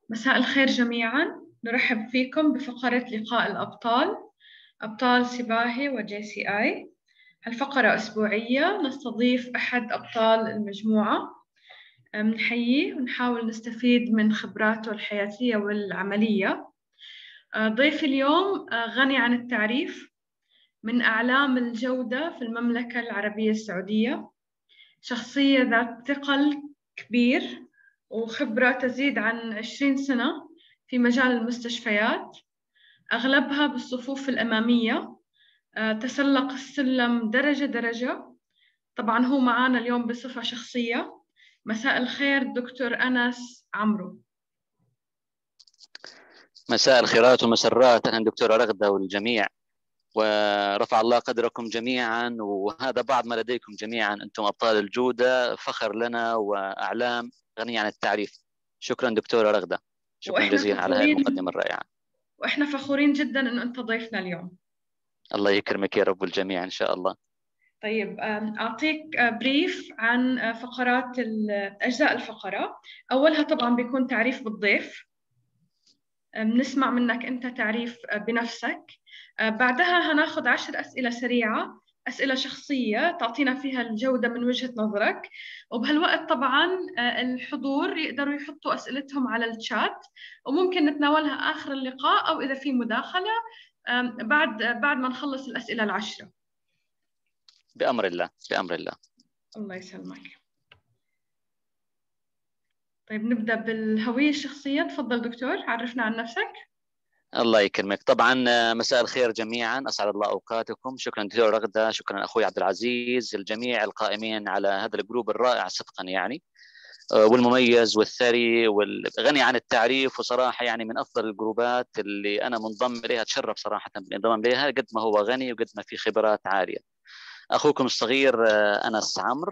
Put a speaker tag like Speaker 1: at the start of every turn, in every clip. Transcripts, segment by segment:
Speaker 1: مساء الخير جميعا. نرحب فيكم بفقرة لقاء الأبطال، أبطال سباهي وجي سي آي. هالفقرة أسبوعية نستضيف أحد أبطال المجموعة، نحييه ونحاول نستفيد من خبراته الحياتية والعملية. ضيفي اليوم غني عن التعريف، من أعلام الجودة في المملكة العربية السعودية، شخصية ذات ثقل كبير وخبرة تزيد عن 20 سنة في مجال المستشفيات، أغلبها بالصفوف الأمامية. تسلق السلم درجة درجة. طبعا هو معانا اليوم بصفة شخصية. مساء الخير دكتور أنس عمرو.
Speaker 2: مساء الخيرات والمسرات، أهلا دكتورة رغدة والجميع، ورفع الله قدركم جميعا، وهذا بعض ما لديكم جميعا. أنتم أبطال الجودة، فخر لنا وأعلام غنية عن التعريف. شكرا دكتورة رغدة، شكرا
Speaker 1: وإحنا
Speaker 2: جزيلا على هذه
Speaker 1: فخورين
Speaker 2: المقدمة الرائعة.
Speaker 1: وإحنا فخورين جدا إنه أنت ضيفنا اليوم.
Speaker 2: الله يكرمك يا رب الجميع إن شاء الله.
Speaker 1: طيب، أعطيك بريف عن فقرات أجزاء الفقرة. أولها طبعا بيكون تعريف بالضيف، بنسمع منك أنت تعريف بنفسك. بعدها هناخد 10 أسئلة سريعة، أسئلة شخصية تعطينا فيها الجودة من وجهة نظرك. وبهالوقت طبعا الحضور يقدروا يحطوا أسئلتهم على الشات، وممكن نتناولها آخر اللقاء أو إذا في مداخلة بعد ما نخلص الأسئلة ال10.
Speaker 2: بأمر الله بأمر الله.
Speaker 1: الله يسلمك. طيب نبدأ بالهوية الشخصية. تفضل دكتور، عرفنا عن نفسك.
Speaker 2: الله يكرمك. طبعا مساء الخير جميعا، أسعد الله أوقاتكم. شكرا دكتور رغدة، شكرا أخوي عبد العزيز، الجميع القائمين على هذا الجروب الرائع صدقا يعني، والمميز والثري والغني عن التعريف. وصراحة يعني من أفضل الجروبات اللي أنا منضم إليها، أتشرف صراحة بالانضمام إليها، قد ما هو غني وقد ما في خبرات عالية. أخوكم الصغير أنس عمرو،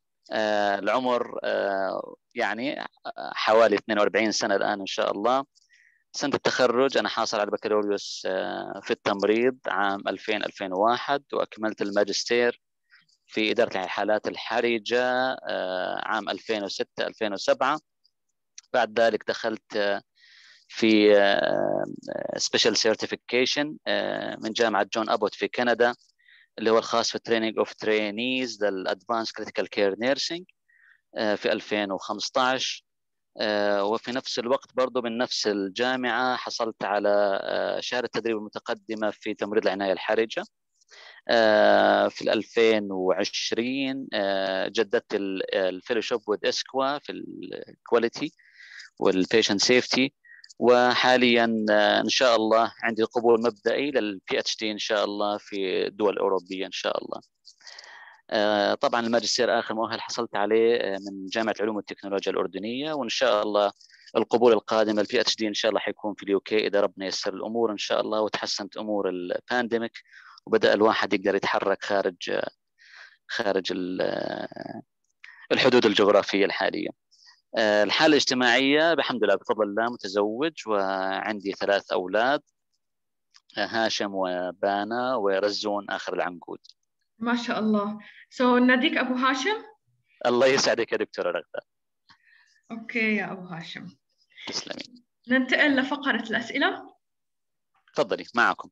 Speaker 2: العمر يعني حوالي 42 سنة الآن إن شاء الله. سنة التخرج أنا حاصل على البكالوريوس في التمريض عام 2000-2001، وأكملت الماجستير في إدارة الحالات الحرجة عام 2006-2007. بعد ذلك دخلت في سبيشال سيرتيفيكيشن من جامعة جون أبوت في كندا، اللي هو الخاص في تريننج اوف ترينيز للادفانس كريتيكال كير نيرسينج في 2015. وفي نفس الوقت برضو من نفس الجامعة حصلت على شهادة التدريب المتقدمة في تمريض العناية الحرجة. في 2020 جددت الفيلوشيب وذ اسكوا في الكواليتي والبيشنت سيفتي، وحاليا ان شاء الله عندي قبول مبدئي للبي اتش دي ان شاء الله في الدول الاوروبيه ان شاء الله. طبعا الماجستير اخر مؤهل حصلت عليه من جامعه علوم والتكنولوجيا الاردنيه، وان شاء الله القبول القادم البي اتش دي ان شاء الله حيكون في اليو كي اذا ربنا ييسر الامور ان شاء الله، وتحسنت امور البانديميك وبدا الواحد يقدر يتحرك خارج الحدود الجغرافيه الحاليه. الحالة الاجتماعية بحمد الله بفضل الله متزوج وعندي 3 أولاد، هاشم وبانا ورزون آخر العنقود.
Speaker 1: ما شاء الله. ناديك أبو هاشم.
Speaker 2: الله يسعدك يا دكتورة رغدة.
Speaker 1: أوكي يا أبو هاشم.
Speaker 2: تسلمي.
Speaker 1: ننتقل لفقرة الأسئلة.
Speaker 2: تفضلي معكم.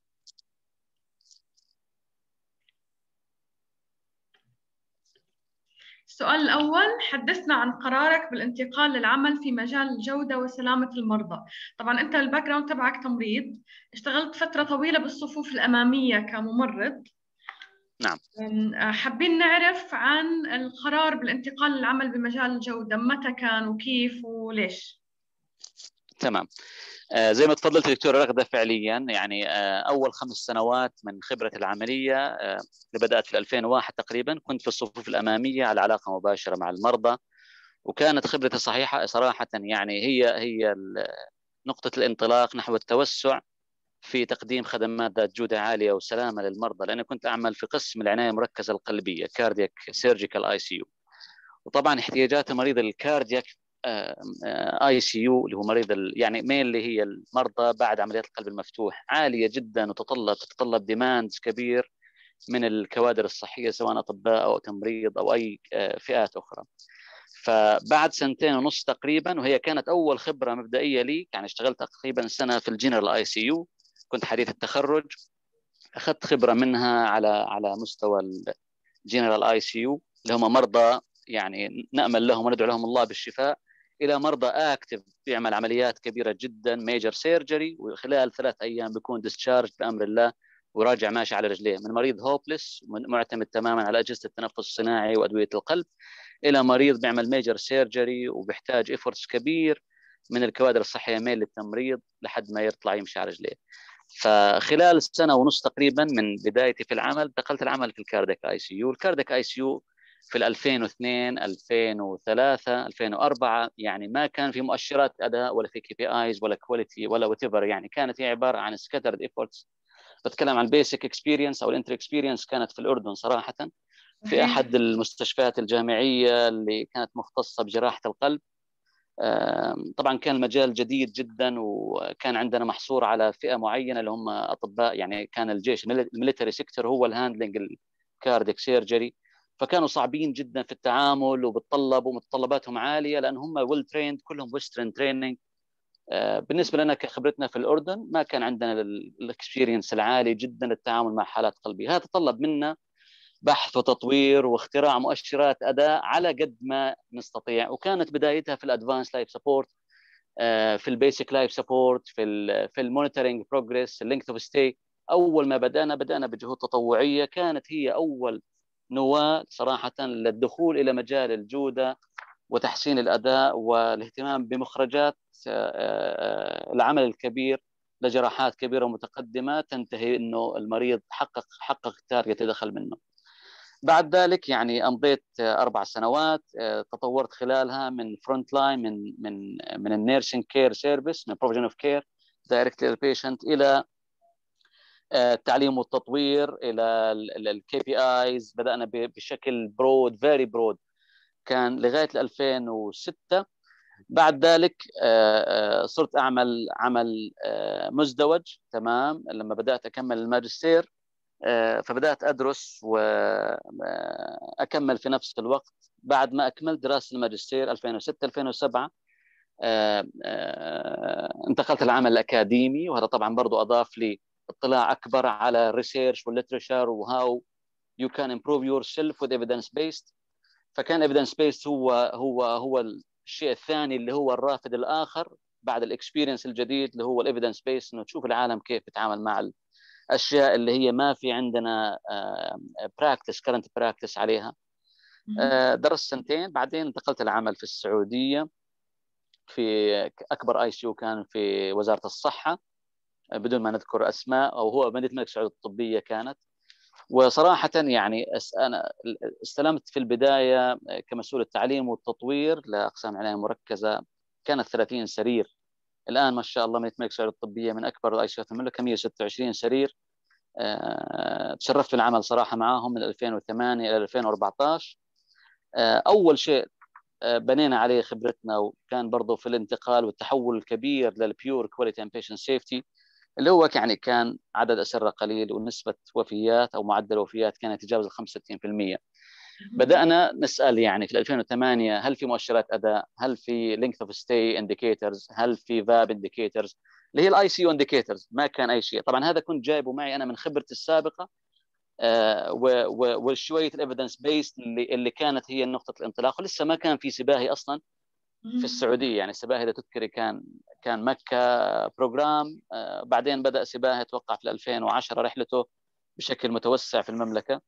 Speaker 1: السؤال الأول: حدثنا عن قرارك بالانتقال للعمل في مجال الجودة وسلامة المرضى. طبعا أنت الباك جراوند تبعك تمريض، اشتغلت فترة طويلة بالصفوف الأمامية كممرض.
Speaker 2: نعم.
Speaker 1: حابين نعرف عن القرار بالانتقال للعمل بمجال الجودة، متى كان وكيف وليش؟
Speaker 2: تمام. زي ما تفضلت دكتورة رغدة، فعليا يعني أول 5 سنوات من خبرة العملية اللي بدأت في 2001 تقريبا كنت في الصفوف الأمامية على علاقة مباشرة مع المرضى، وكانت خبرتي صراحة يعني هي نقطة الانطلاق نحو التوسع في تقديم خدمات ذات جودة عالية وسلامة للمرضى، لأني كنت أعمل في قسم العناية المركزة القلبية كاردياك سيرجيكال اي سي يو. وطبعا احتياجات مريض الكاردياك اي سي يو اللي هو مريض يعني مين اللي هي المرضى بعد عمليات القلب المفتوح عالية جدا، وتتطلب ديماندز كبير من الكوادر الصحية سواء أطباء أو تمريض أو أي فئات أخرى. فبعد 2.5 سنين تقريبا، وهي كانت اول خبره مبدئيه لي، يعني اشتغلت تقريبا سنه في الجنرال اي سي يو، كنت حديث التخرج، اخذت خبره منها على مستوى الجنرال اي سي يو، اللي هم مرضى يعني نامل لهم وندعو لهم الله بالشفاء، الى مرضى اكتف بيعمل عمليات كبيره جدا ميجر سيرجري، وخلال 3 ايام بيكون ديسشارج بامر الله وراجع ماشي على رجليه، من مريض هوبلس معتمد تماما على اجهزه التنفس الصناعي وادويه القلب، الى مريض بيعمل ميجر سيرجري وبيحتاج ايفورتس كبير من الكوادر الصحيه ميل للتمريض لحد ما يطلع يمشي على رجليه. فخلال 1.5 سنة تقريبا من بدايتي في العمل دخلت العمل في الكارديك اي سي يو. الكارديك اي سي يو في 2002 2003 2004 يعني ما كان في مؤشرات اداء ولا في كي بي ايز ولا كواليتي ولا وات ايفر، يعني كانت هي عباره عن سكاترد ايفورتس. بتكلم عن البيسك اكسبيرينس او الانتر اكسبيرينس، كانت في الاردن صراحه في
Speaker 1: صحيح.
Speaker 2: احد المستشفيات الجامعيه اللي كانت مختصه بجراحه القلب. طبعا كان المجال جديد جدا، وكان عندنا محصور على فئه معينه اللي هم اطباء، يعني كان الجيش الميليتري سيكتور هو الهاندلنج الكارديك سيرجري، فكانوا صعبين جدا في التعامل وبتطلبوا متطلباتهم عاليه لان هم ويل تريند، كلهم ويسترن تريننج. بالنسبه لنا كخبرتنا في الاردن ما كان عندنا الاكسبيرينس العالي جدا للتعامل مع حالات قلبيه، هذا تطلب منا بحث وتطوير واختراع مؤشرات اداء على قد ما نستطيع. وكانت بدايتها في الادفانس لايف سبورت، في البيسك لايف سبورت، في المونيتورنج بروجريس، اللينث اوف ستي. اول ما بدانا بجهود تطوعيه، كانت هي اول نواه صراحه للدخول الى مجال الجوده وتحسين الاداء والاهتمام بمخرجات العمل الكبير لجراحات كبيره ومتقدمه تنتهي انه المريض حقق التارجت اللي دخل منه. بعد ذلك يعني امضيت 4 سنوات، تطورت خلالها من فرونت لاين، من النيرسينج كير سيرفيس، من بروفيجن اوف كير دايركتلي للبيشنت، الى التعليم والتطوير، الى الكي بي ايز. بدانا بشكل برود فيري برود، كان لغايه 2006. بعد ذلك صرت اعمل عمل مزدوج تمام لما بدات اكمل الماجستير. فبدأت أدرس وأكمل في نفس الوقت. بعد ما أكملت دراسة الماجستير 2006 2007 انتقلت العمل الأكاديمي، وهذا طبعا برضو أضاف لي اطلاع أكبر على الريسيرش والليترشر وهاو you can improve yourself with evidence based. فكان evidence based هو الشيء الثاني اللي هو الرافد الآخر بعد الاكسبيرينس الجديد اللي هو الايفيدنس بيست، انه تشوف العالم كيف بيتعامل مع الاشياء اللي هي ما في عندنا براكتس كرنت براكتس عليها. درست 2 سنين، بعدين انتقلت العمل في السعوديه في اكبر اي سي يو كان في وزاره الصحه بدون ما نذكر اسماء، او هو مدينه الملك سعود الطبيه كانت. وصراحه يعني انا استلمت في البدايه كمسؤول التعليم والتطوير لاقسام العنايه المركزه، كانت 30 سرير. الان ما شاء الله مدينه الملك سعود الطبيه من اكبر الاي سي يو في المملكه، 126 سرير. تشرفت بالعمل صراحه معاهم من 2008 الى 2014. اول شيء بنينا عليه خبرتنا، وكان برضه في الانتقال والتحول الكبير للبيور كواليتي اند بيشنت سيفتي، اللي هو يعني كان عدد اسره قليل ونسبه وفيات او معدل وفيات كانت تتجاوز 65%. بدانا نسال يعني في 2008 هل في مؤشرات اداء، هل في لينث اوف ستي انديكيتورز، هل في فاب انديكيتورز اللي هي الاي سي يو انديكيتورز. ما كان اي شيء، طبعا هذا كنت جايبه معي انا من خبرتي السابقه، وشويه الايفيدنس بيست اللي كانت هي نقطه الانطلاق. ولسه ما كان في سباهي اصلا في السعوديه، يعني سباهي اذا تذكري كان مكه بروجرام، بعدين بدا سباهي اتوقع في 2010 رحلته بشكل متوسع في المملكه.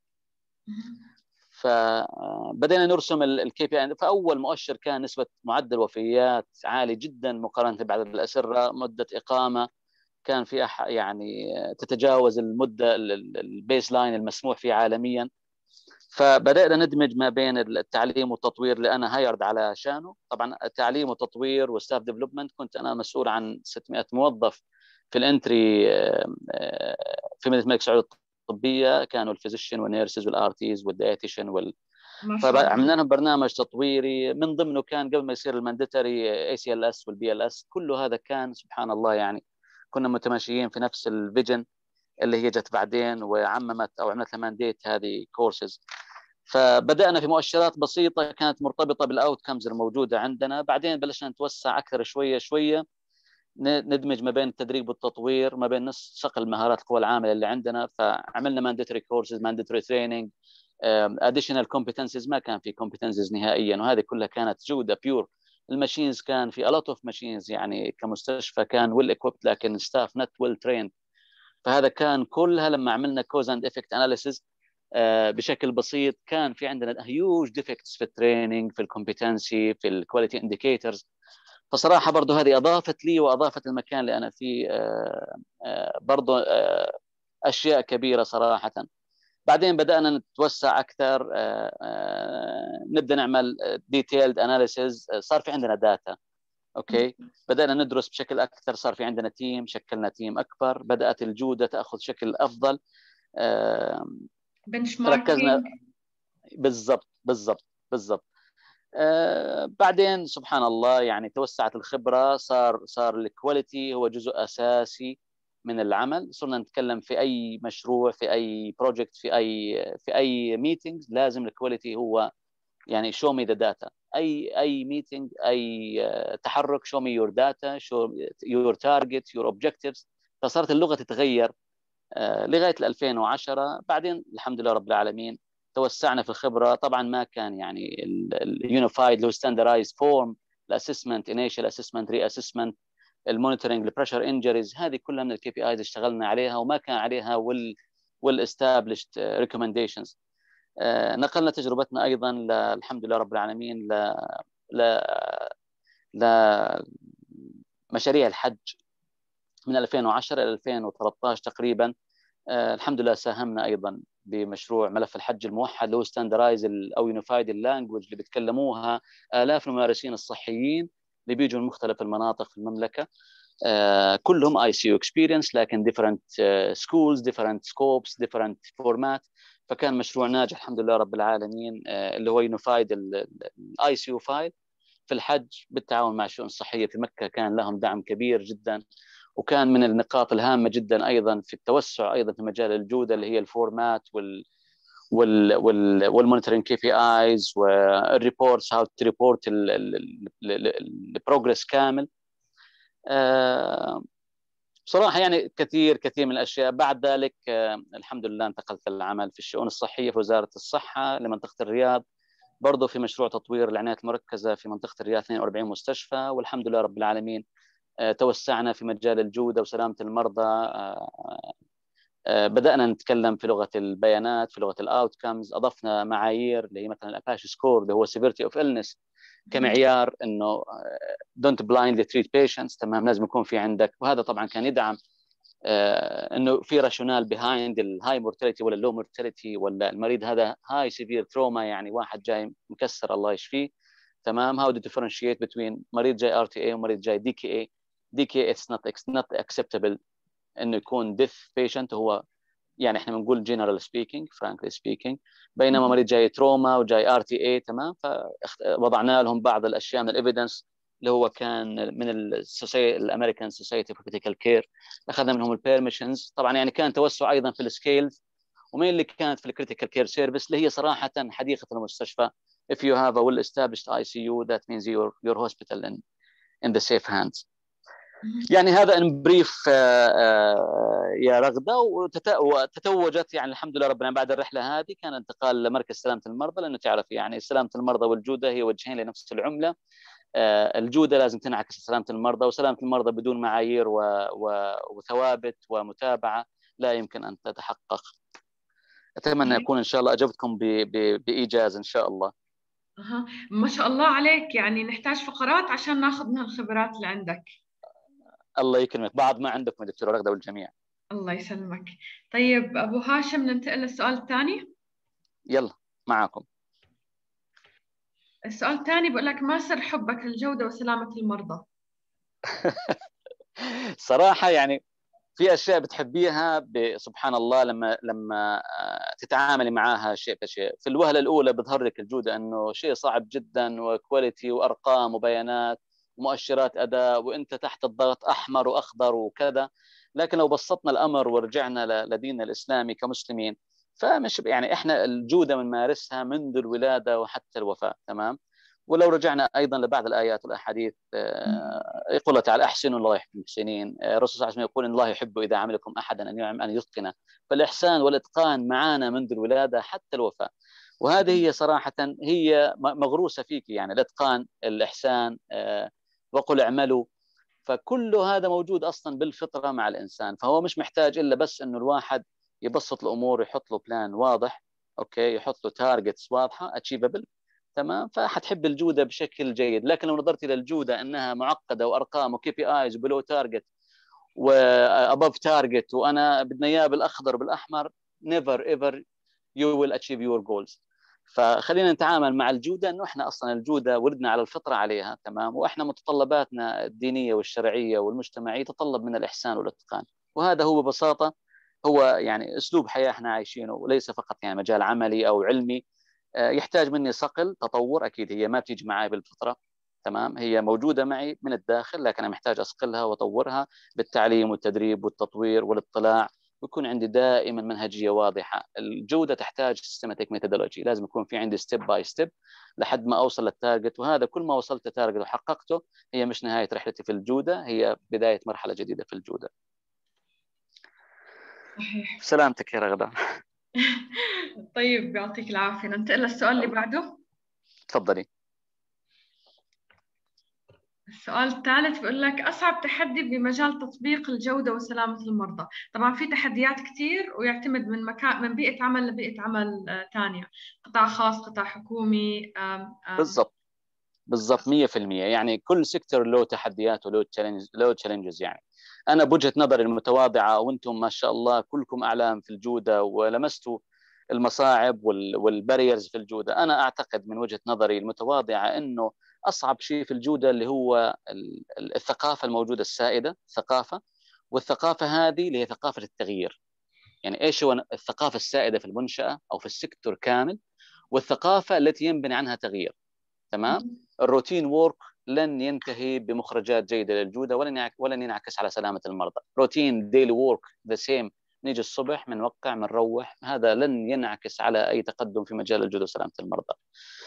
Speaker 2: فبدينا نرسم الكي بي اي. فاول مؤشر كان نسبه معدل وفيات عالي جدا مقارنه بعدد الاسره، مده اقامه كان في يعني تتجاوز المده البيس لاين المسموح فيه عالميا. فبدأنا ندمج ما بين التعليم والتطوير اللي انا هايرد على شانه. طبعا التعليم والتطوير والستاف ديفلوبمنت كنت انا مسؤول عن 600 موظف في الانتري في مدينه الملك سعود الطبيه، كانوا الفيزيشن والنيرسز والار تيز والدايتيشن
Speaker 1: ما شاء الله.
Speaker 2: فعملنا لهم برنامج تطويري من ضمنه كان قبل ما يصير المانديتري اي سي ال اس والبي ال اس. كله هذا كان سبحان الله يعني كنا متماشيين في نفس الفيجن اللي هي جت بعدين وعممت او عملت لها مانديت هذه كورسز. فبدأنا في مؤشرات بسيطة كانت مرتبطة بالأوتكمز الموجودة عندنا، بعدين بلشنا نتوسع أكثر شوية شوية، ندمج ما بين التدريب والتطوير، ما بين صقل مهارات القوى العاملة اللي عندنا. فعملنا mandatory courses mandatory training additional competencies، ما كان في competencies نهائيا، وهذه كلها كانت جودة بيور. الماشينز كان في a lot of machines، يعني كمستشفى كان well equipped لكن staff not well trained. فهذا كان كلها لما عملنا cause and effect analysis بشكل بسيط، كان في عندنا huge defects في التريننج، في الكومبتنسي، في الكواليتي انديكيتورز. فصراحة برضو هذه أضافت لي وأضافت المكان اللي أنا فيه برضو أشياء كبيرة صراحة. بعدين بدأنا نتوسع أكثر، نبدأ نعمل detailed analysis، صار في عندنا داتا. أوكي، بدأنا ندرس بشكل أكثر، صار في عندنا تيم، شكلنا تيم أكبر، بدأت الجودة تأخذ شكل أفضل.
Speaker 1: بنش
Speaker 2: ركزنا
Speaker 1: ماركينج.
Speaker 2: بالضبط بالضبط بالضبط. بعدين سبحان الله يعني توسعت الخبرة، صار الكواليتي هو جزء أساسي من العمل. صرنا نتكلم في أي مشروع، في أي بروجكت، في أي ميتينج، لازم الكواليتي هو يعني show me the data. أي ميتينج، أي تحرك show me your data، show your target your objectives. فصارت اللغة تتغير لغاية 2010. بعدين الحمد لله رب العالمين توسعنا في الخبرة. طبعا ما كان يعني اليونيفايد لو ستاندرايز فورم، الاسسمنت، انيشال اسسمنت، ري اسسمنت، المونيتورنج، البريشر انجريز، هذه كلها من الكي بي ايز اشتغلنا عليها، وما كان عليها والاستابلشد ريكومنديشنز. نقلنا تجربتنا ايضا الحمد لله رب العالمين ل لمشاريع الحج من 2010 الى 2013 تقريبا. الحمد لله ساهمنا ايضا بمشروع ملف الحج الموحد اللي هو ستاندرايز او يونيفايد اللانجوج اللي بيتكلموها آلاف الممارسين الصحيين اللي بيجوا من مختلف المناطق في المملكه. كلهم اي سي يو اكسبيرينس، لكن ديفرنت سكولز، ديفرنت سكوبس، ديفرنت فورمات. فكان مشروع ناجح الحمد لله رب العالمين، اللي هو يونيفايد الاي سي يو فايل في الحج بالتعاون مع الشؤون الصحيه في مكه. كان لهم دعم كبير جدا، وكان من النقاط الهامه جدا ايضا في التوسع ايضا في مجال الجوده اللي هي الفورمات والمونيتورنج كي بي ايز والريبورتس، هاو تو ريبورت البروجرس كامل. بصراحه يعني كثير من الاشياء. بعد ذلك الحمد لله انتقلت للعمل في الشؤون الصحيه في وزاره الصحه لمنطقه الرياض، برضه في مشروع تطوير العنايه المركزه في منطقه الرياض 42 مستشفى. والحمد لله رب العالمين توسعنا في مجال الجودة وسلامة المرضى. بدأنا نتكلم في لغة البيانات، في لغة الأوتكمز، أضفنا معايير اللي هي مثلا الأباشي سكور اللي هو severity of illness كمعيار إنه don't blindly treat patients. تمام، لازم يكون في عندك، وهذا طبعا كان يدعم إنه في راشونال behind الهاي مورتاليتي ولا اللو مورتاليتي، ولا المريض هذا هاي سيفير تروما، يعني واحد جاي مكسر الله يشفيه. تمام، how to differentiate between مريض جاي RTA ومريض جاي DKA. DKA it's not acceptable انه يكون death patient، هو يعني احنا بنقول general speaking frankly speaking، بينما مريض جاي تروما وجاي RTA. تمام، فوضعنا لهم بعض الاشياء من الايفيدنس اللي هو كان من الامريكان سوسايتي فور كريتيكال كير، اخذنا منهم البيرميشنز. طبعا يعني كان توسع ايضا في السكيلز، ومين اللي كانت في الكريتيكال كير سيرفيس اللي هي صراحه حديقه المستشفى. if you have a well established ICU that means your hospital in the safe hands. يعني هذا ان بريف يا رغده. وتتوجت يعني الحمد لله ربنا بعد الرحله هذه كان انتقال لمركز سلامه المرضى، لانه تعرف يعني سلامه المرضى والجوده هي وجهين لنفس العمله. الجوده لازم تنعكس سلامه المرضى، وسلامه المرضى بدون معايير وثوابت ومتابعه لا يمكن ان تتحقق. اتمنى اكون ان شاء الله اجبتكم بايجاز ان شاء الله.
Speaker 1: ما شاء الله عليك، يعني نحتاج فقرات عشان ناخذ من الخبرات اللي عندك.
Speaker 2: الله يكرمك، بعض ما عندكم دكتوره رغده والجميع.
Speaker 1: الله يسلمك. طيب ابو هاشم، ننتقل للسؤال الثاني.
Speaker 2: يلا معاكم.
Speaker 1: السؤال الثاني بقول لك: ما سر حبك للجودة وسلامة المرضى؟
Speaker 2: صراحة يعني في أشياء بتحبيها سبحان الله لما تتعاملي معاها شيء بشيء. في الوهلة الأولى بظهر لك الجودة أنه شيء صعب جدا، وكواليتي وأرقام وبيانات ومؤشرات أداء، وأنت تحت الضغط أحمر وأخضر وكذا. لكن لو بسطنا الأمر ورجعنا لديننا الإسلامي كمسلمين، فمش يعني احنا الجوده بنمارسها منذ الولاده وحتى الوفاه. تمام. ولو رجعنا ايضا لبعض الايات والاحاديث، يقول الله تعالى: احسنوا الله يحب المحسنين. الرسول صلى الله عليه وسلم يقول: ان الله يحب اذا عملكم احدا ان يتقنه. فالاحسان والاتقان معانا منذ الولاده حتى الوفاه. وهذه هي صراحه هي مغروسه فيك، يعني الاتقان، الاحسان، وقل اعملوا. فكل هذا موجود اصلا بالفطره مع الانسان. فهو مش محتاج الا بس انه الواحد يبسط الامور، يحط له بلان واضح، اوكي، يحط له تارجتس واضحه اتشيفبل. تمام. فحتحب الجوده بشكل جيد. لكن لو نظرت الى الجوده انها معقده وارقام وكي بي ايز وبلو تارجت وابف تارجت وانا بدنا اياه بالاخضر بالاحمر، نيفر ايفر يو ويل اتشيف يور جولز. فخلينا نتعامل مع الجوده انه احنا اصلا الجوده ولدنا على الفطره عليها. تمام. واحنا متطلباتنا الدينيه والشرعيه والمجتمعيه تتطلب من الاحسان والاتقان. وهذا هو ببساطه هو يعني اسلوب حياه احنا عايشينه، وليس فقط يعني مجال عملي او علمي. يحتاج مني صقل تطور، اكيد هي ما بتيجي معي بالفطره. تمام. هي موجوده معي من الداخل، لكن انا محتاج اصقلها واطورها بالتعليم والتدريب والتطوير والاطلاع. ويكون عندي دائما منهجيه واضحه. الجوده تحتاج سيستماتيك ميثودولوجي، لازم يكون في عندي ستيب باي ستيب لحد ما اوصل للتارجت. وهذا كل ما وصلت للتارجت وحققته هي مش نهايه رحلتي في الجوده، هي بدايه مرحله جديده في الجوده.
Speaker 1: صحيح.
Speaker 2: سلامتك يا رغده.
Speaker 1: طيب يعطيك العافية. ننتقل للسؤال اللي بعده.
Speaker 2: تفضلي.
Speaker 1: السؤال الثالث بيقول لك: أصعب تحدي بمجال تطبيق الجودة وسلامة المرضى. طبعا في تحديات كثير ويعتمد من مكان، من بيئة عمل لبيئة عمل ثانية، قطاع خاص، قطاع حكومي.
Speaker 2: بالضبط بالضبط 100%. يعني كل سيكتور له تحديات له تشالنجز. يعني انا بوجهه نظري المتواضعه، وانتم ما شاء الله كلكم اعلام في الجوده ولمستوا المصاعب والباريرز في الجوده. انا اعتقد من وجهه نظري المتواضعه انه اصعب شيء في الجوده اللي هو الثقافه الموجوده السائده، ثقافه. والثقافه هذه اللي هي ثقافه التغيير. يعني ايش هو الثقافه السائده في المنشاه او في السيكتور كامل؟ والثقافه التي ينبني عنها تغيير. تمام. الروتين وورك لن ينتهي بمخرجات جيده للجوده، ولن ينعكس على سلامه المرضى. روتين ديلي وورك ذا سيم، نيجي الصبح بنوقع بنروح، هذا لن ينعكس على اي تقدم في مجال الجوده وسلامه المرضى.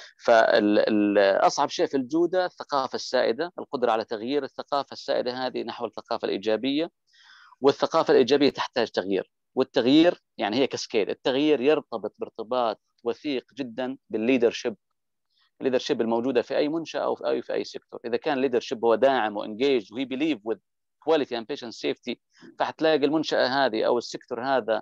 Speaker 2: فاصعب شيء في الجوده الثقافه السائده، القدره على تغيير الثقافه السائده هذه نحو الثقافه الايجابيه. والثقافه الايجابيه تحتاج تغيير، والتغيير يعني هي كاسكيد. التغيير يرتبط بارتباط وثيق جدا بالليدرشيب. الليدرشيب الموجوده في اي منشاه او في اي سيكتور. اذا كان الليدرشيب هو داعم وانجيج وهي بيليف وذ كواليتي اند بيشنت سيفتي، فحتلاقي المنشاه هذه او السيكتور هذا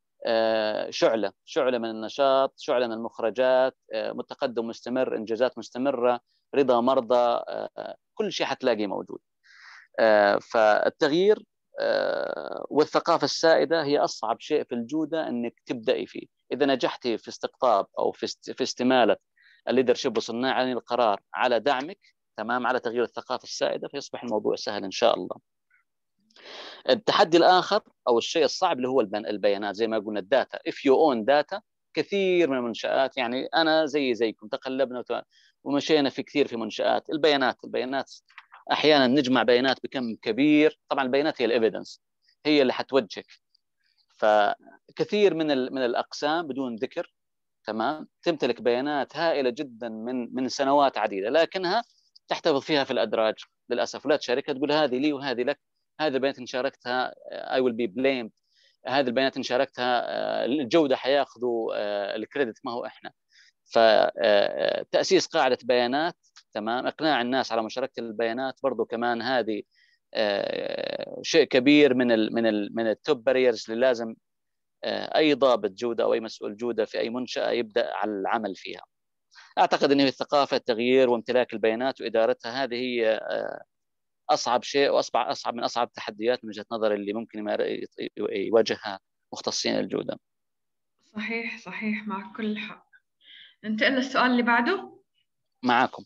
Speaker 2: شعله من النشاط، شعله من المخرجات، متقدم مستمر، انجازات مستمره، رضا مرضى، كل شيء حتلاقيه موجود. فالتغيير والثقافه السائده هي اصعب شيء في الجوده انك تبداي فيه. اذا نجحتي في استقطاب او في استماله الليدرشيب وصناع القرار على دعمك، تمام، على تغيير الثقافه السائده، فيصبح الموضوع سهل ان شاء الله. التحدي الاخر او الشيء الصعب اللي هو البيانات. زي ما قلنا الداتا، if you own data. كثير من المنشآت، يعني انا زيكم تقلبنا ومشينا في كثير في منشآت. البيانات احيانا نجمع بيانات بكم كبير. طبعا البيانات هي الايفيدنس، هي اللي حتوجهك. فكثير من الاقسام بدون ذكر، تمام، تمتلك بيانات هائله جدا من سنوات عديده، لكنها تحتفظ فيها في الادراج للاسف، ولا تشاركها، تقول هذه لي وهذه لك. هذه البيانات ان شاركتها I will be blamed. هذه البيانات ان شاركتها الجوده حياخذوا الكريدت، ما هو احنا. فتاسيس قاعده بيانات، تمام، اقناع الناس على مشاركه البيانات برضو كمان هذه شيء كبير من التوب باريرز اللي لازم اي ضابط جوده او اي مسؤول جوده في اي منشاه يبدا على العمل فيها. اعتقد ان الثقافه، التغيير وامتلاك البيانات وادارتها، هذه هي اصعب شيء واصعب من اصعب التحديات من وجهه نظري اللي ممكن يواجهها مختصين الجوده.
Speaker 1: صحيح صحيح، معك كل حق. ننتقل للسؤال اللي بعده.
Speaker 2: معكم.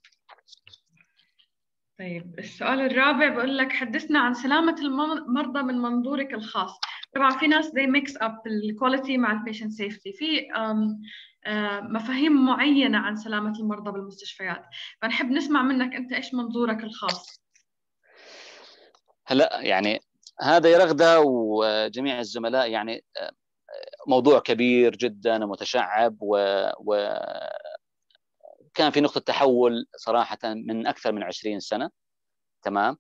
Speaker 1: طيب السؤال الرابع بقول لك: حدثنا عن سلامة المرضى من منظورك الخاص. طبعا في ناس they mix up الكواليتي مع البيشنت سيفتي، في مفاهيم معينة عن سلامة المرضى بالمستشفيات، فنحب نسمع منك أنت إيش منظورك الخاص.
Speaker 2: هلا يعني هذا يا رغده وجميع الزملاء، يعني موضوع كبير جدا ومتشعب، وكان في نقطة تحول صراحة من أكثر من 20 سنة. تمام.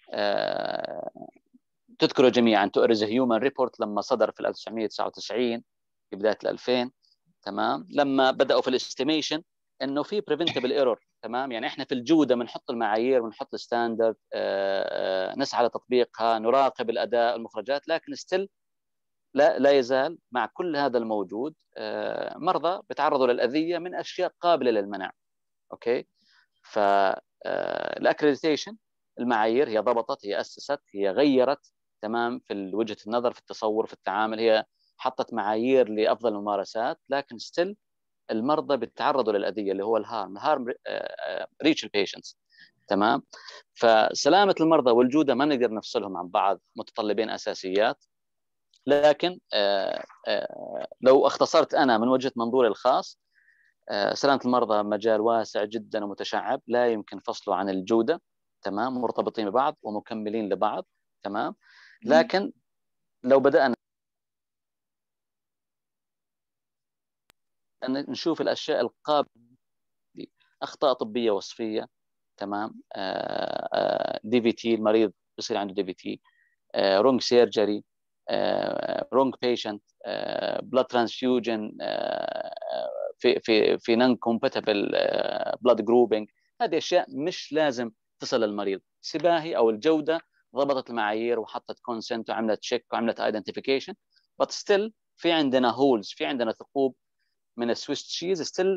Speaker 2: تذكروا جميعا تؤرز هيومن ريبورت لما صدر في 1999 في بداية 2000. تمام. لما بدأوا في الاستيميشن انه في بريفنتبل ايرور. تمام. يعني احنا في الجوده بنحط المعايير، بنحط الستاندرد، نسعى لتطبيقها، نراقب الاداء، المخرجات، لكن ستيل لا يزال مع كل هذا الموجود مرضى بيتعرضوا للاذيه من اشياء قابله للمنع. اوكي. ف الاكريديتيشن، المعايير هي ضبطت، هي اسست، هي غيرت. تمام. في وجهه النظر، في التصور، في التعامل، هي حطت معايير لافضل الممارسات، لكن ستيل المرضى بيتعرضوا للاذيه اللي هو الهارم ريتش البيشنتس. تمام. فسلامه المرضى والجوده ما نقدر نفصلهم عن بعض، متطلبين اساسيات. لكن لو اختصرت انا من وجهه منظوري الخاص، سلامه المرضى مجال واسع جدا ومتشعب، لا يمكن فصله عن الجوده. تمام. مرتبطين ببعض ومكملين لبعض. تمام. لكن لو بدانا أن نشوف الاشياء القابله، اخطاء طبيه وصفيه. تمام. دي في تي، المريض بصير عنده دي في تي، رونج سيرجري، رونج بيشنت، بلاد ترانسفيوجن في نون كومباتبل بلاد جروبنج. هذه اشياء مش لازم تصل للمريض. سباهي او الجوده ضبطت المعايير وحطت كونسنت وعملت تشيك وعملت ايدنتيفيكيشن، بس ستيل في عندنا هولز، في عندنا ثقوب من السويس تشيز. ستيل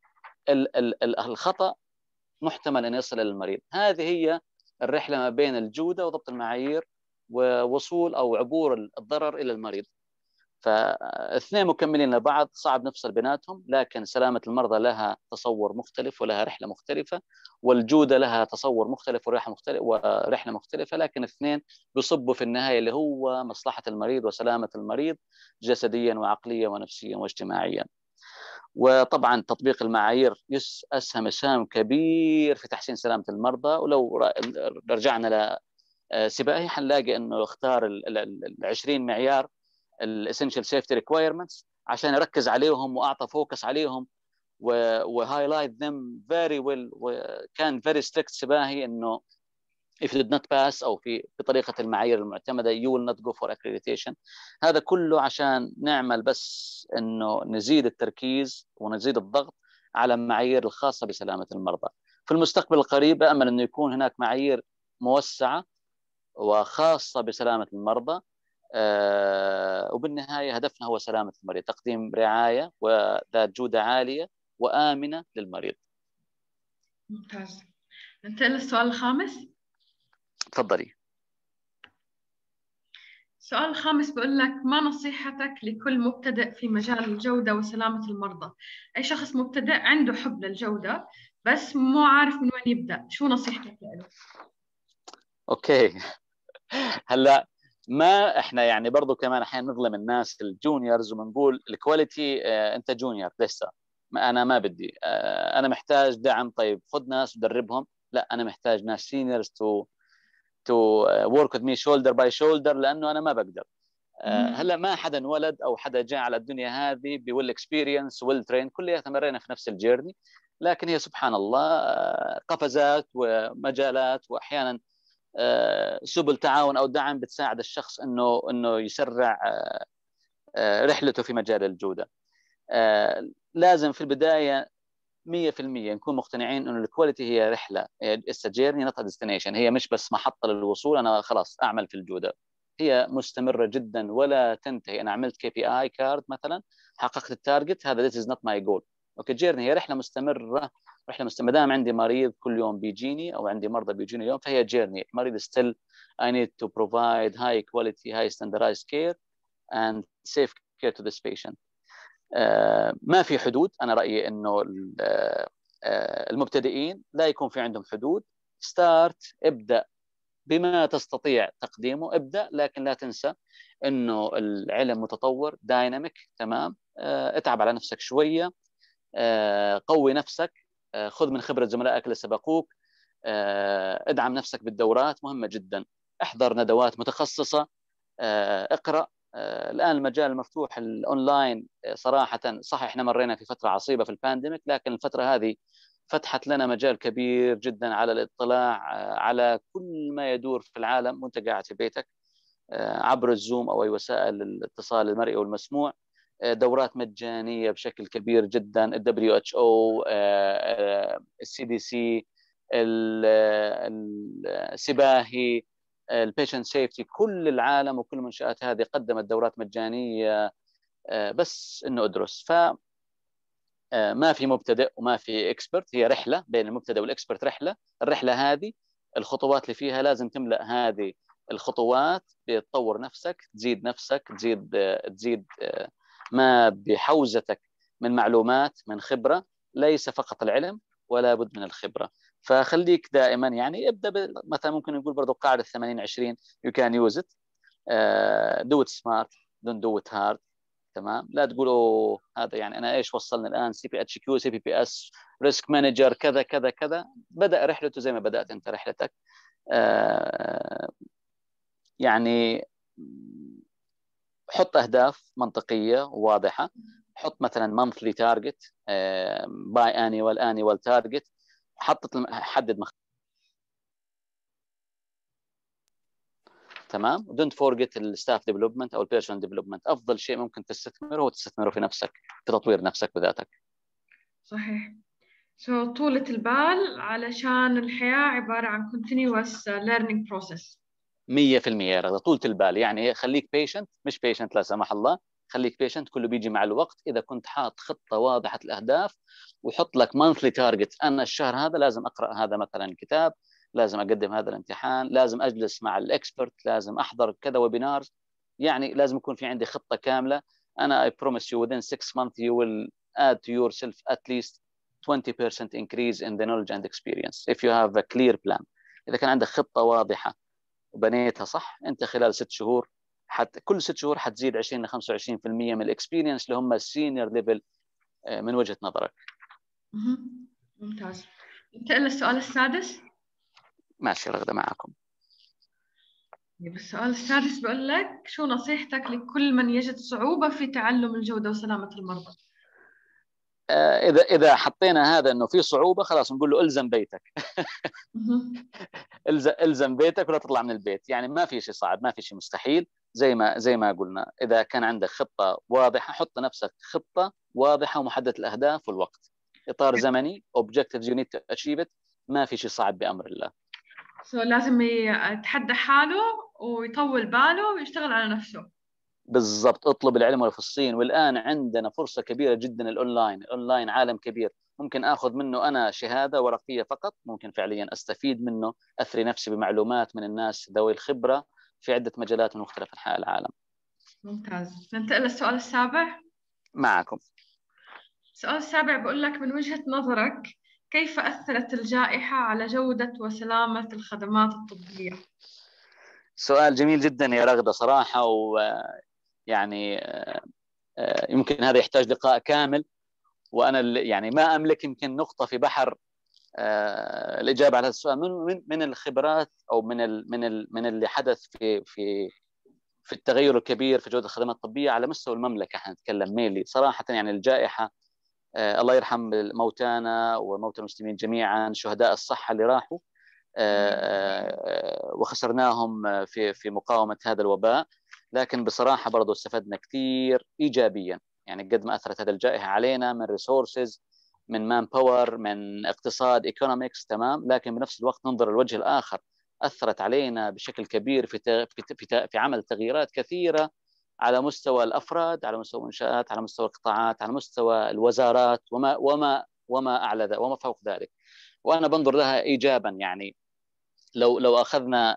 Speaker 2: الخطا محتمل ان يصل للمريض. هذه هي الرحله ما بين الجوده وضبط المعايير ووصول او عبور الضرر الى المريض. فاثنين مكملين لبعض، صعب نفصل بيناتهم. لكن سلامه المرضى لها تصور مختلف ولها رحله مختلفه، والجوده لها تصور مختلف ورحله مختلفه، لكن اثنين بيصبوا في النهايه اللي هو مصلحه المريض وسلامه المريض جسديا وعقليا ونفسيا واجتماعيا. وطبعا تطبيق المعايير اسهم اسهام كبير في تحسين سلامه المرضى. ولو رجعنا لسباهي حنلاقي انه اختار ال 20 معيار الاسنشال سيفتي ريكوايرمنتس عشان يركز عليهم واعطى فوكس عليهم وهايلايت ذم فيري ويل. وكان فيري ستريكت سباهي انه if you did not pass او في بطريقه المعايير المعتمده you will not go for accreditation. هذا كله عشان نعمل بس انه نزيد التركيز ونزيد الضغط على المعايير الخاصه بسلامه المرضى. في المستقبل القريب امل انه يكون هناك معايير موسعه وخاصه بسلامه المرضى. وبالنهايه هدفنا هو سلامه المريض، تقديم رعايه وذات جوده عاليه وامنه للمريض.
Speaker 1: ممتاز. ننتقل للسؤال الخامس.
Speaker 2: تفضلي.
Speaker 1: السؤال الخامس بيقول لك: ما نصيحتك لكل مبتدئ في مجال الجودة وسلامة المرضى؟ أي شخص مبتدئ عنده حب للجودة بس مو عارف من وين يبدأ، شو نصيحتك له؟
Speaker 2: اوكي. هلا ما احنا يعني برضو كمان احيانا نظلم الناس الجونيورز وبنقول الكواليتي انت جونيور لسه، انا ما بدي، انا محتاج دعم. طيب خذ ناس ودربهم. لا، انا محتاج ناس سينيورز تو ورك وذ مي شولدر باي شولدر، لانه انا ما بقدر. هلا ما حدا انولد او حدا جاء على الدنيا هذه بويل اكسبيرينس ويل ترين، كلياتنا مرينا في نفس الجيرني. لكن هي سبحان الله قفزات ومجالات واحيانا سبل تعاون او دعم بتساعد الشخص انه يسرع رحلته في مجال الجوده. لازم في البدايه 100% نكون مقتنعين انه الكواليتي هي رحله، اتس جيرني نوت ديستنيشن. هي مش بس محطه للوصول انا خلاص اعمل في الجوده، هي مستمره جدا ولا تنتهي. انا عملت KPI كارد مثلا، حققت التارجت، هذا this is not my goal. اوكي، جيرني هي رحله مستمره. رحله مستمره. دام عندي مريض كل يوم بيجيني او عندي مرضى بيجيني اليوم، فهي جيرني. مريض still I need to provide high quality high standardized care and safe care to this patient. ما في حدود. انا رايي انه المبتدئين لا يكون في عندهم حدود. ستارت، ابدا بما تستطيع تقديمه، ابدا، لكن لا تنسى انه العلم متطور دايناميك. تمام. اتعب على نفسك شويه، قوي نفسك، خذ من خبره زملائك اللي سبقوك، ادعم نفسك بالدورات، مهمه جدا. احضر ندوات متخصصه، اقرا، الآن المجال المفتوح الأونلاين صراحة صح إحنا مرينا في فترة عصيبة في البانديميك، لكن الفترة هذه فتحت لنا مجال كبير جدا على الاطلاع على كل ما يدور في العالم وانت قاعد في بيتك عبر الزوم أو أي وسائل الاتصال المرئي والمسموع. دورات مجانية بشكل كبير جدا، ال WHO، CDC، السباهي، البيشنت سيفتي، كل العالم وكل المنشآت هذه قدمت دورات مجانية. بس انه ادرس. ف ما في مبتدئ وما في اكسبرت، هي رحله بين المبتدئ والاكسبرت. الرحله هذه الخطوات اللي فيها لازم تملأ هذه الخطوات بتطور نفسك، تزيد نفسك، تزيد ما بحوزتك من معلومات، من خبره، ليس فقط العلم ولا بد من الخبره. فخليك دائما يعني ابدا مثلا ممكن نقول برضه قاعده 80-20، you can use it. do it smart don't do it hard. تمام، لا تقولوا هذا يعني انا ايش وصلنا الان CPHQ CPPS ريسك مانجر كذا كذا كذا. بدا رحلته زي ما بدات انت رحلتك. يعني حط اهداف منطقيه وواضحه. حط مثلا monthly target، باي annual target. حدد تمام. دونت فورجيت الستاف ديفلوبمنت او البيرسونال ديفلوبمنت. افضل شيء ممكن تستثمره هو تستثمره في نفسك، في تطوير نفسك بذاتك.
Speaker 1: صحيح. طولة البال، علشان الحياة عبارة عن continuous learning process.
Speaker 2: 100% يا رضا، طولة البال يعني خليك بيشنت، مش بيشنت لا سمح الله، خليك بيشنت، كله بيجي مع الوقت. اذا كنت حاط خطه واضحه الاهداف وحط لك مانثلي تارجت، انا الشهر هذا لازم اقرا هذا مثلا الكتاب، لازم اقدم هذا الامتحان، لازم اجلس مع الاكسبرت، لازم احضر كذا ويبينارز. يعني لازم يكون في عندي خطه كامله. انا I promise you within 6 months you will add to yourself at least 20% increase in the knowledge and experience if you have a clear plan. اذا كان عندك خطه واضحه وبنيتها صح، انت خلال 6 شهور كل 6 شهور حتزيد 20 ل 25% من الاكسبيرينس اللي هم السينيور ليفل من وجهه نظرك.
Speaker 1: ممتاز. انتقل للسؤال السادس.
Speaker 2: ماشي رغده معكم.
Speaker 1: السؤال السادس بقول لك: شو نصيحتك لكل من يجد صعوبة في تعلم الجودة وسلامة المرضى؟
Speaker 2: اذا حطينا هذا انه في صعوبه، خلاص نقول له الزم بيتك. الزم بيتك ولا تطلع من البيت. يعني ما في شيء صعب، ما في شيء مستحيل. زي ما قلنا، اذا كان عندك خطه واضحه، حط لنفسك خطه واضحه ومحدده الاهداف والوقت، اطار زمني، objectives you need to achieve it. ما في شيء صعب بامر الله.
Speaker 1: لازم يتحدى حاله ويطول باله ويشتغل على نفسه.
Speaker 2: بالضبط، اطلب العلم ولو في الصين. والان عندنا فرصه كبيره جدا، الاونلاين عالم كبير، ممكن اخذ منه انا شهاده ورقيه فقط، ممكن فعليا استفيد منه، اثري نفسي بمعلومات من الناس ذوي الخبره في عده مجالات من مختلف انحاء العالم.
Speaker 1: ممتاز. ننتقل للسؤال السابع.
Speaker 2: معكم.
Speaker 1: السؤال السابع بقول لك: من وجهة نظرك كيف أثرت الجائحة على جودة وسلامة الخدمات الطبية؟
Speaker 2: سؤال جميل جدا يا رغده صراحه، ويعني يمكن هذا يحتاج لقاء كامل، وانا يعني ما املك يمكن نقطه في بحر الاجابه على هذا السؤال. من الخبرات او من اللي حدث في التغير الكبير في جوده الخدمات الطبيه على مستوى المملكه. احنا نتكلم ميلي صراحه، يعني الجائحه الله يرحم موتانا وموتى المسلمين جميعا، شهداء الصحه اللي راحوا وخسرناهم في مقاومه هذا الوباء. لكن بصراحه برضو استفدنا كثير ايجابيا، يعني قد ما اثرت هذه الجائحه علينا من ريسورسز، من مان باور، من اقتصاد، ايكونومكس، تمام، لكن بنفس الوقت ننظر الوجه الاخر، اثرت علينا بشكل كبير في عمل تغييرات كثيره على مستوى الافراد، على مستوى المنشات، على مستوى القطاعات، على مستوى الوزارات، وما اعلى ذلك وما فوق ذلك. وانا بنظر لها ايجابا. يعني لو اخذنا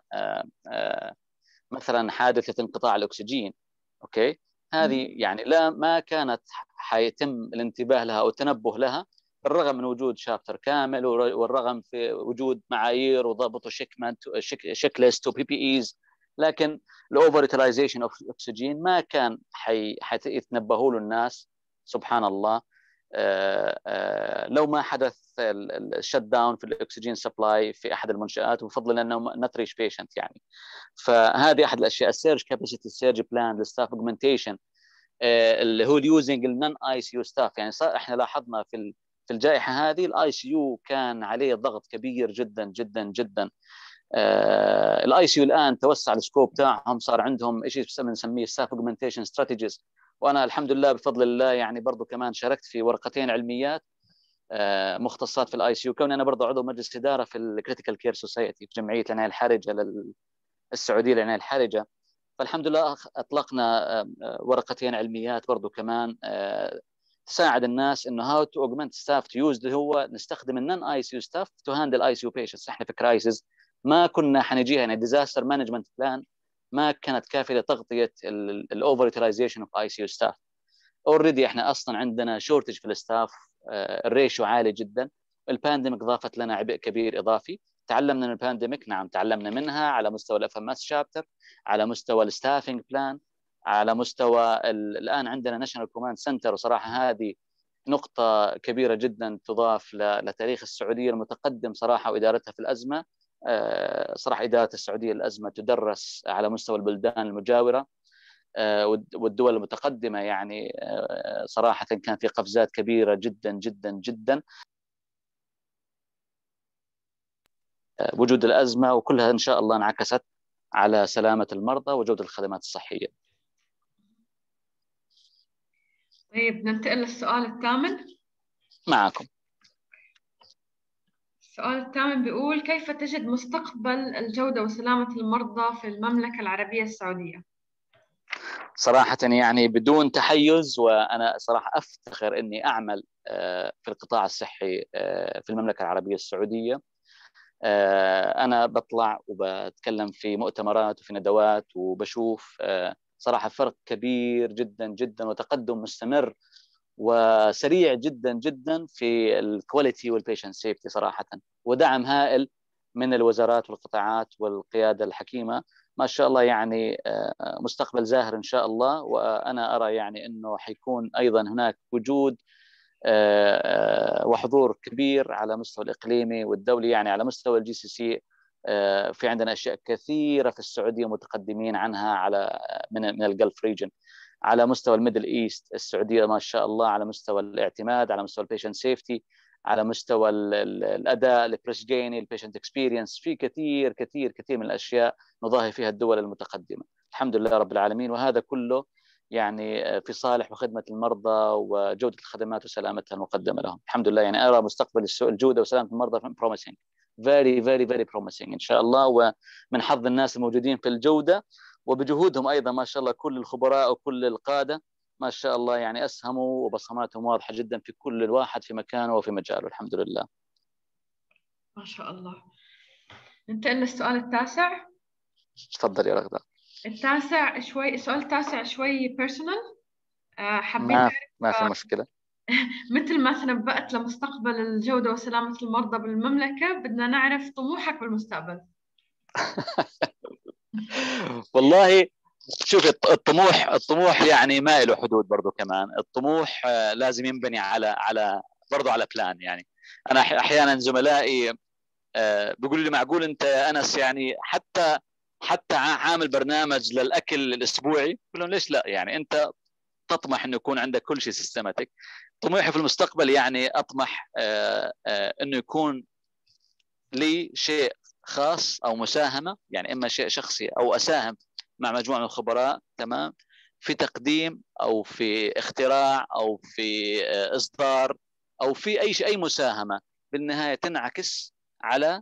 Speaker 2: مثلا حادثه انقطاع الاكسجين، اوكي، هذه يعني لا ما كانت حيتم الانتباه لها او التنبه لها، بالرغم من وجود شابتر كامل، والرغم في وجود معايير وضبط وشيك ليست وبي بي ايز، لكن الاوفر يوتيلايزيشن اوف اكسجين ما كان حيتنبهوا له الناس. سبحان الله. لو ما حدث الشت داون في الاكسجين سبلاي في احد المنشات، وبفضل انه نوت ريش بيشنت يعني. فهذه احد الاشياء. السيرج كاباسيتي، السيرج بلان، الستاف اوجمنتيشن، اللي هو اليوزنج النون اي سي يو ستاف. يعني احنا لاحظنا في الجائحه هذه الاي سي يو كان عليه ضغط كبير جدا جدا جدا. الاي سي يو الان توسع السكوب تاعهم، صار عندهم شيء بنسميه ستاف اوجمنتيشن استراتيجيز. وانا الحمد لله بفضل الله يعني برضو كمان شاركت في ورقتين علميات مختصات في الاي سي يو، كوني انا برضو عضو مجلس اداره في الكريتيكال كير سوسايتي في جمعيه العنايه الحرجه السعوديه للعنايه الحرجه. فالحمد لله اطلقنا ورقتين علميات برضو كمان تساعد الناس انه هاو تو اوجمنت ستاف تو يوز، اللي هو نستخدم النون اي سي يو ستاف تو هاندل اي سي يو بيشنتس. احنا في كرايسيس ما كنا حنجيها، يعني ديزاستر مانجمنت بلان ما كانت كافيه لتغطيه الاوفر يوتيلايزيشن اوف اي سي يو ستاف. اوريدي احنا اصلا عندنا شورتج في الستاف، الريشيو عالي جدا. البانديميك ضافت لنا عبء كبير اضافي. تعلمنا من البانديميك، نعم تعلمنا منها على مستوى الاف ام اس شابتر، على مستوى الستافنج بلان، على مستوى الان عندنا ناشونال كوماند سنتر. وصراحه هذه نقطة كبيرة جدا تضاف لتاريخ السعودية المتقدم صراحة وإدارتها في الأزمة. صراحة إدارة السعودية الأزمة تدرس على مستوى البلدان المجاورة والدول المتقدمة. يعني صراحة كان في قفزات كبيرة جدا جدا جدا. وجود الأزمة وكلها إن شاء الله انعكست على سلامة المرضى وجودة الخدمات الصحية.
Speaker 1: طيب ننتقل للسؤال الثامن.
Speaker 2: معكم.
Speaker 1: السؤال الثامن بيقول: كيف تجد مستقبل الجودة وسلامة المرضى في المملكة العربية السعودية؟
Speaker 2: صراحة يعني بدون تحيز، وأنا صراحة أفتخر أني أعمل في القطاع الصحي في المملكة العربية السعودية. أنا بطلع وبتكلم في مؤتمرات وفي ندوات وبشوف صراحة فرق كبير جدا جدا وتقدم مستمر وسريع جدا جدا في الكواليتي والبيشنت سيفتي صراحة، ودعم هائل من الوزارات والقطاعات والقيادة الحكيمة. ما شاء الله يعني مستقبل زاهر إن شاء الله. وأنا أرى يعني أنه حيكون أيضا هناك وجود وحضور كبير على مستوى الإقليمي والدولي. يعني على مستوى الجي سي سي في عندنا أشياء كثيرة في السعودية متقدمين عنها على من الجلف ريجن. على مستوى الميدل ايست السعوديه ما شاء الله، على مستوى الاعتماد، على مستوى البيشنت سيفتي، على مستوى الاداء، البريس جيني، البيشنت اكسبيرينس، في كثير كثير كثير من الاشياء نضاهي فيها الدول المتقدمه الحمد لله رب العالمين. وهذا كله يعني في صالح وخدمه المرضى وجوده الخدمات وسلامتها المقدمه لهم الحمد لله. يعني ارى مستقبل الجوده وسلامه المرضى بروميسنج، فيري فيري فيري بروميسنج ان شاء الله. ومن حظ الناس الموجودين في الجوده وبجهودهم ايضا ما شاء الله كل الخبراء وكل القاده ما شاء الله يعني اسهموا وبصماتهم واضحه جدا في كل الواحد في مكانه وفي مجاله الحمد لله.
Speaker 1: ما شاء الله. ننتقل للسؤال التاسع.
Speaker 2: تفضل يا رغده.
Speaker 1: السؤال التاسع شوي بيرسونال. حابين
Speaker 2: ما في
Speaker 1: نعرف
Speaker 2: مشكله.
Speaker 1: مثل ما تنبأت لمستقبل الجودة وسلامة المرضى بالمملكة، بدنا نعرف طموحك بالمستقبل.
Speaker 2: والله شوف، الطموح يعني ما له حدود. برضو كمان الطموح لازم ينبني على برضو على بلان. يعني انا احيانا زملائي بيقولوا لي معقول انت يا انس يعني حتى عامل برنامج للاكل الاسبوعي؟ بقول لهم ليش لا؟ يعني انت تطمح انه يكون عندك كل شيء سيستماتيك. طموحي في المستقبل يعني اطمح انه يكون لي شيء خاص او مساهمه، يعني اما شيء شخصي او اساهم مع مجموعه من الخبراء تمام في تقديم او في اختراع او في اصدار او في اي شيء، اي مساهمه بالنهايه تنعكس على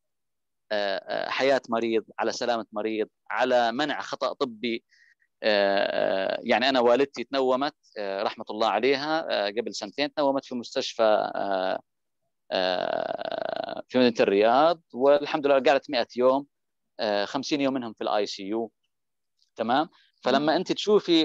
Speaker 2: حياه مريض، على سلامه مريض، على منع خطا طبي. يعني انا والدتي تنومت رحمه الله عليها قبل سنتين، تنومت في مستشفى في مدينه الرياض، والحمد لله قعدت 100 يوم، 50 يوم منهم في الاي سي يو تمام. فلما انت تشوفي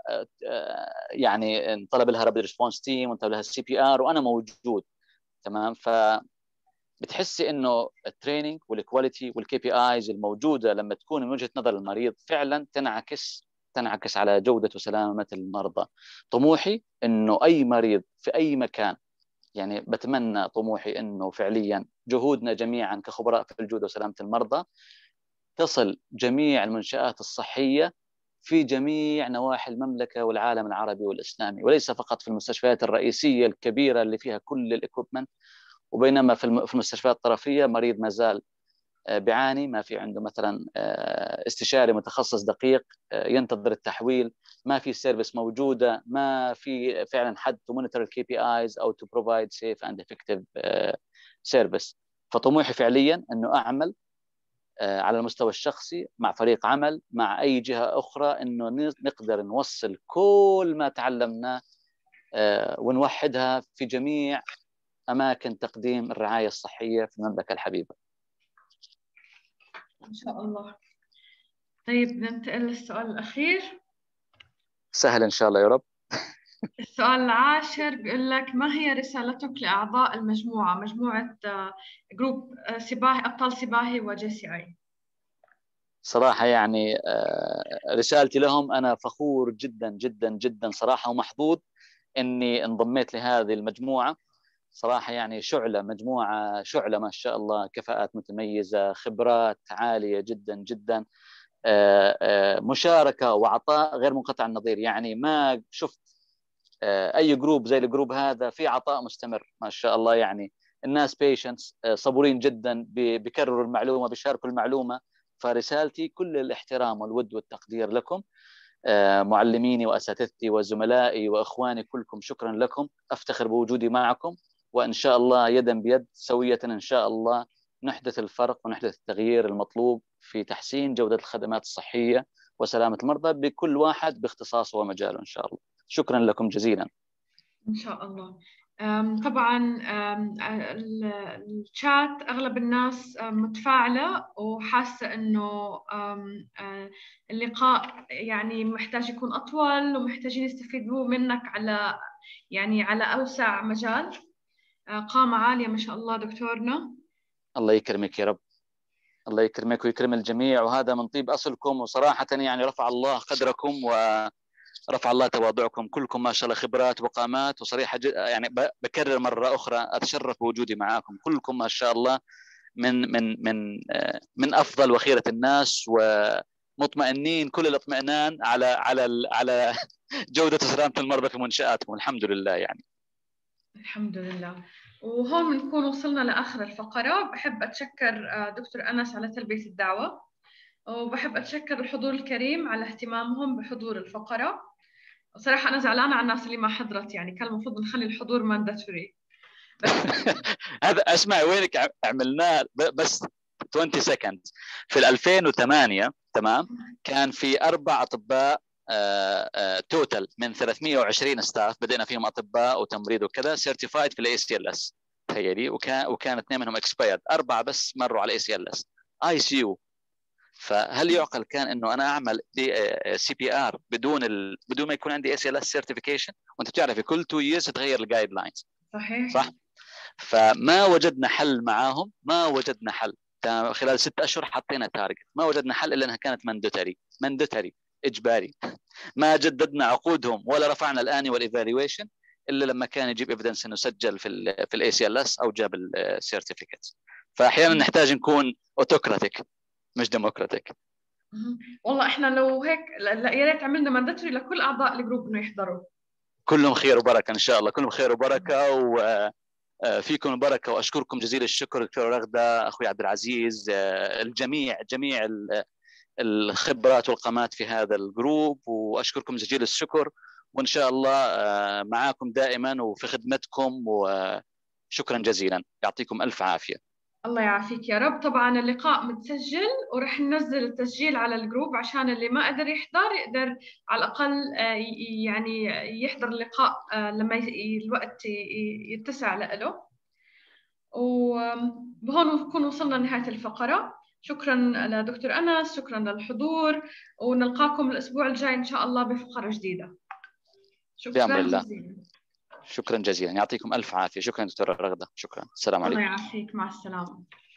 Speaker 2: يعني انطلب لها رابيد ريسبونس تيم وانطلب لها السي بي ار وانا موجود تمام، بتحسي انه التريننج والكواليتي والكي بي ايز الموجوده لما تكون من وجهه نظر المريض فعلا تنعكس تنعكس على جودة وسلامة المرضى. طموحي إنه أي مريض في أي مكان، يعني بتمنى طموحي إنه فعليا جهودنا جميعا كخبراء في الجودة وسلامة المرضى تصل جميع المنشآت الصحية في جميع نواحي المملكة والعالم العربي والإسلامي، وليس فقط في المستشفيات الرئيسية الكبيرة اللي فيها كل الإكويبمنت. وبينما في المستشفيات الطرفية مريض ما زال بيعاني، ما في عنده مثلا استشاري متخصص دقيق ينتظر التحويل، ما في سيرفيس موجودة، ما في فعلا حد to monitor KPIs أو to provide safe and effective service. فطموحي فعليا أنه أعمل على المستوى الشخصي مع فريق عمل مع أي جهة أخرى أنه نقدر نوصل كل ما تعلمناه ونوحدها في جميع أماكن تقديم الرعاية الصحية في المملكة الحبيبة
Speaker 1: إن شاء الله. طيب ننتقل للسؤال الأخير.
Speaker 2: سهل إن شاء الله يا رب.
Speaker 1: السؤال العاشر بيقول لك: ما هي رسالتك لأعضاء المجموعة، مجموعة جروب سباهي، أبطال سباهي وجي سي آي؟
Speaker 2: صراحة يعني رسالتي لهم، أنا فخور جدا جدا جدا صراحة ومحظوظ أني انضميت لهذه المجموعة. صراحة يعني مجموعة شعلة ما شاء الله، كفاءات متميزة، خبرات عالية جدا جدا، مشاركة وعطاء غير منقطع النظير. يعني ما شفت أي جروب زي الجروب هذا، في عطاء مستمر ما شاء الله. يعني الناس بيشنس، صبورين جدا، بيكرروا المعلومة، بيشاركوا المعلومة. فرسالتي كل الاحترام والود والتقدير لكم، معلميني وأساتذتي وزملائي وإخواني كلكم، شكرا لكم، أفتخر بوجودي معكم، وإن شاء الله يدا بيد سوية إن شاء الله نحدث الفرق ونحدث التغيير المطلوب في تحسين جودة الخدمات الصحية وسلامة المرضى بكل واحد باختصاصه ومجاله إن شاء الله. شكرا لكم جزيلا.
Speaker 1: إن شاء الله. طبعا الشات أغلب الناس متفاعلة وحاسة إنه اللقاء يعني محتاج يكون أطول، ومحتاجين يستفيدوا منك على يعني على أوسع مجال. قامة عالية ما شاء الله دكتورنا.
Speaker 2: الله يكرمك يا رب، الله يكرمك ويكرم الجميع، وهذا من طيب أصلكم. وصراحة يعني رفع الله قدركم ورفع الله تواضعكم، كلكم ما شاء الله خبرات وقامات. وصريحة يعني بكرر مرة أخرى أتشرف بوجودي معاكم، كلكم ما شاء الله من أفضل وخيرة الناس، ومطمئنين كل الاطمئنان على جودة وسلامة المرضى في منشآتكم، الحمد لله يعني.
Speaker 1: الحمد لله. وهون بنكون وصلنا لآخر الفقرة. بحب أتشكر دكتور أنس على تلبية الدعوة، وبحب أتشكر الحضور الكريم على اهتمامهم بحضور الفقرة. صراحة أنا زعلانة على الناس اللي ما حضرت، يعني كان المفروض نخلي الحضور مانداتوري. بس
Speaker 2: هذا اسمع وينك، عملناه بس 20 سكند في 2008 تمام. كان في 4 أطباء توتال من 320 ستاف، بدينا فيهم أطباء وتمريض وكذا، سيرتيفايد في ACLS تخيلي، وكان 2 منهم اكسبايرد، 4 بس مروا على ACLS ICU. فهل يعقل كان انه انا اعمل CPR بدون ما يكون عندي ACLS سيرتيفيكيشن؟ وانت بتعرفي كل 2 years تتغير الجايد لاينز.
Speaker 1: صحيح.
Speaker 2: صح. فما وجدنا حل معاهم، ما وجدنا حل. خلال 6 أشهر حطينا تارجت، ما وجدنا حل الا انها كانت ماندتري اجباري. ما جددنا عقودهم ولا رفعنا الاني والايفالويشن الا لما كان يجيب ايفيدنس انه سجل في ACLS او جاب السيرتيفيكت. فاحيانا نحتاج نكون اوتوكراتيك مش ديموكراتيك.
Speaker 1: والله احنا لو هيك يا ريت عملنا مانداتوري لكل اعضاء الجروب انه يحضروا.
Speaker 2: كلهم خير وبركه ان شاء الله، كلهم خير وبركه، وفيكم بركه. واشكركم جزيل الشكر دكتور رغده، اخوي عبد العزيز، جميع الخبرات والقامات في هذا الجروب، واشكركم جزيل الشكر. وان شاء الله معاكم دائما وفي خدمتكم، وشكرا جزيلا، يعطيكم الف عافيه.
Speaker 1: الله يعافيك يا رب. طبعا اللقاء متسجل ورح ننزل التسجيل على الجروب عشان اللي ما قدر يحضر يقدر على الأقل يعني يحضر اللقاء لما الوقت يتسع له. وبهون نكون وصلنا لنهاية الفقرة. شكرا لدكتور أنس، شكرا للحضور، ونلقاكم الأسبوع الجاي إن شاء الله بفقرة جديدة.
Speaker 2: بأمر الله.
Speaker 1: جزيلا.
Speaker 2: شكرا جزيلا، يعطيكم ألف عافية. شكرا دكتورة رغدة، شكرا. السلام عليكم.
Speaker 1: الله يعافيك، مع السلامة.